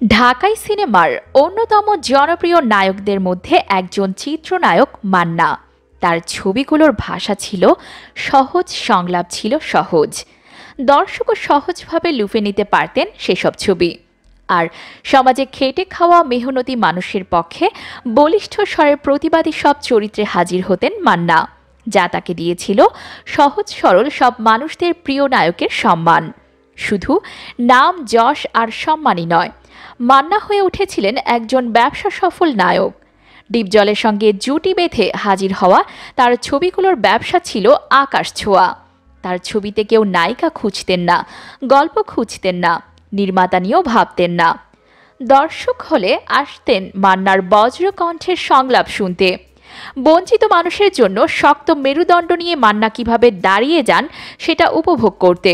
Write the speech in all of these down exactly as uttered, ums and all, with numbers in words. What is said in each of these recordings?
ঢাকাই সিনেমার অন্যতম জনপ্রিয় নায়কদের মধ্যে একজন চিত্রনায়ক মান্না। তার ছবিগুলোর ভাষা ছিল সহজ, সংলাপ ছিল সহজ। দর্শকও সহজভাবে লুফে নিতে পারতেন সেসব ছবি। আর সমাজে খেটে খাওয়া মেহনতি মানুষের পক্ষে বলিষ্ঠ স্বরের প্রতিবাদী সব চরিত্রে হাজির হতেন মান্না, যা তাকে দিয়েছিল সহজ সরল সব মানুষদের প্রিয় নায়কের সম্মান। শুধু নাম, যশ আর সম্মানই নয়, মান্না হয়ে উঠেছিলেন একজন ব্যবসা সফল নায়ক। ডিপজলের সঙ্গে জুটি বেঁধে হাজির হওয়া তার ছবিগুলোর ব্যবসা ছিল আকাশ ছোঁয়া। তার ছবিতে কেউ নায়িকা খুঁজতেন না, গল্প খুঁজতেন না, নির্মাতা নিয়েও ভাবতেন না। দর্শক হলে আসতেন মান্নার বজ্রকণ্ঠের সংলাপ শুনতে। বঞ্চিত মানুষের জন্য শক্ত মেরুদণ্ড নিয়ে মান্না কিভাবে দাঁড়িয়ে যান সেটা উপভোগ করতে।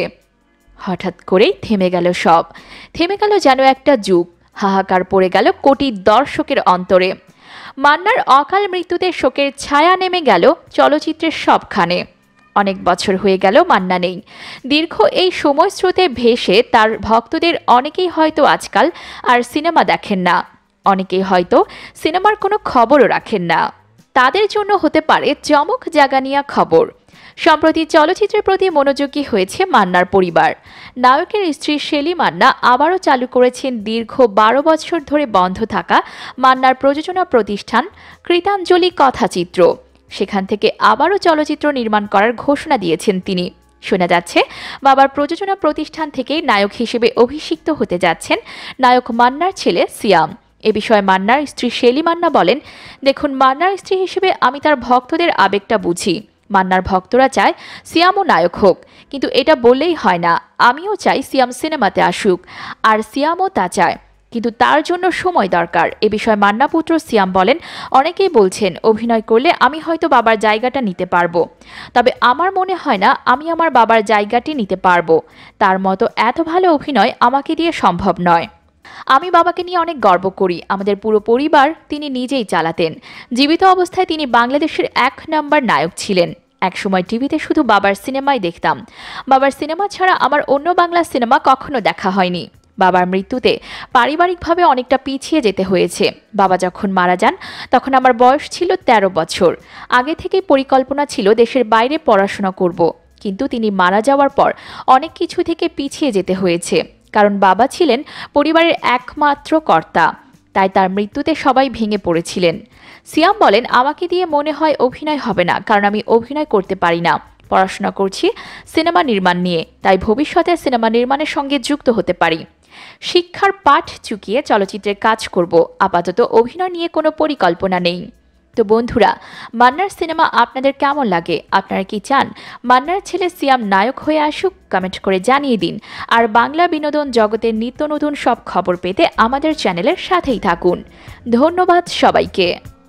হঠাৎ করেই থেমে গেল সব, থেমে গেল যেন একটা যুগ। হাহাকার পড়ে গেল কোটি দর্শকের অন্তরে। মান্নার অকাল মৃত্যুতে শোকের ছায়া নেমে গেল চলচ্চিত্রের সবখানে। অনেক বছর হয়ে গেল মান্না নেই। দীর্ঘ এই সময় স্রোতে ভেসে তার ভক্তদের অনেকেই হয়তো আজকাল আর সিনেমা দেখেন না, অনেকেই হয়তো সিনেমার কোনো খবরও রাখেন না। তাদের জন্য হতে পারে চমক জাগানিয়া খবর। সম্প্রতি চলচ্চিত্রের প্রতি মনোযোগী হয়েছে মান্নার পরিবার। নায়কের স্ত্রী শেলি মান্না আবারও চালু করেছেন দীর্ঘ বারো বছর ধরে বন্ধ থাকা মান্নার প্রযোজনা প্রতিষ্ঠান কৃতাঞ্জলি কথাচিত্র। সেখান থেকে আবারও চলচ্চিত্র নির্মাণ করার ঘোষণা দিয়েছেন তিনি। শোনা যাচ্ছে বাবার প্রযোজনা প্রতিষ্ঠান থেকেই নায়ক হিসেবে অভিষিক্ত হতে যাচ্ছেন নায়ক মান্নার ছেলে সিয়াম। এ বিষয়ে মান্নার স্ত্রী শেলি মান্না বলেন, দেখুন, মান্নার স্ত্রী হিসেবে আমি তার ভক্তদের আবেগটা বুঝি। মান্নার ভক্তরা চায় সিয়ামও নায়ক হোক, কিন্তু এটা বললেই হয় না। আমিও চাই সিয়াম সিনেমাতে আসুক, আর সিয়ামও তা চায়, কিন্তু তার জন্য সময় দরকার। এ বিষয়ে মান্না পুত্র সিয়াম বলেন, অনেকেই বলছেন অভিনয় করলে আমি হয়তো বাবার জায়গাটা নিতে পারবো, তবে আমার মনে হয় না আমি আমার বাবার জায়গাটি নিতে পারবো। তার মতো এত ভালো অভিনয় আমাকে দিয়ে সম্ভব নয়। আমি বাবাকে নিয়ে অনেক গর্ব করি। আমাদের পুরো পরিবার তিনি নিজেই চালাতেন। জীবিত অবস্থায় তিনি বাংলাদেশের এক নম্বর নায়ক ছিলেন। একসময় টিভিতে শুধু বাবার সিনেমাই দেখতাম। বাবার সিনেমা ছাড়া আমার অন্য বাংলা সিনেমা কখনো দেখা হয়নি। বাবার মৃত্যুতে পারিবারিকভাবে অনেকটা পিছিয়ে যেতে হয়েছে। বাবা যখন মারা যান তখন আমার বয়স ছিল তেরো বছর। আগে থেকেই পরিকল্পনা ছিল দেশের বাইরে পড়াশোনা করব, কিন্তু তিনি মারা যাওয়ার পর অনেক কিছু থেকে পিছিয়ে যেতে হয়েছে, কারণ বাবা ছিলেন পরিবারের একমাত্র কর্তা। তাই তার মৃত্যুতে সবাই ভেঙে পড়েছিলেন। সিয়াম বলেন, আমাকে দিয়ে মনে হয় অভিনয় হবে না, কারণ আমি অভিনয় করতে পারি না। পড়াশোনা করছি সিনেমা নির্মাণ নিয়ে, তাই ভবিষ্যতে সিনেমা নির্মাণের সঙ্গে যুক্ত হতে পারি। শিক্ষার পাঠ চুকিয়ে চলচ্চিত্রে কাজ করব। আপাতত অভিনয় নিয়ে কোনো পরিকল্পনা নেই। তো বন্ধুরা, মান্নার সিনেমা আপনাদের কেমন লাগে? আপনারা কি চান মান্নার ছেলে সিয়াম নায়ক হয়ে আসুক? কমেন্ট করে জানিয়ে দিন। আর বাংলা বিনোদন জগতের নিত্য নতুন সব খবর পেতে আমাদের চ্যানেলের সাথেই থাকুন। ধন্যবাদ সবাইকে।